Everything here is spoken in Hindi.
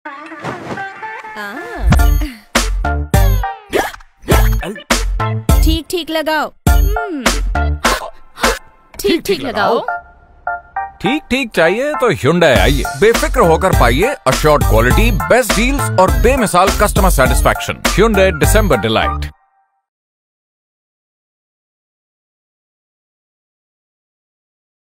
ठीक ठीक लगाओ। ठीक ठीक लगाओ। ठीक ठीक चाहिए तो Hyundai आइए, बेफिक्र होकर पाइए अश्योर्ड क्वालिटी, बेस्ट डील्स और बेमिसाल customer satisfaction. Hyundai December delight.